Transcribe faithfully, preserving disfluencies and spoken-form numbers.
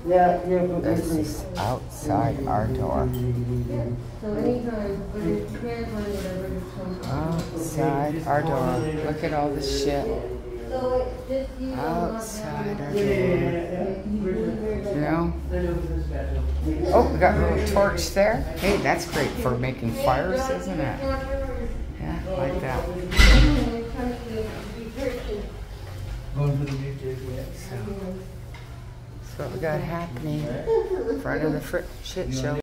This is outside our door. Outside our door. Look at all this shit. Outside our door. You know? Oh, we got a little torch there. Hey, that's great for making fires, isn't it? Yeah, like that. So, that's what we got happening in front of the fr shit show.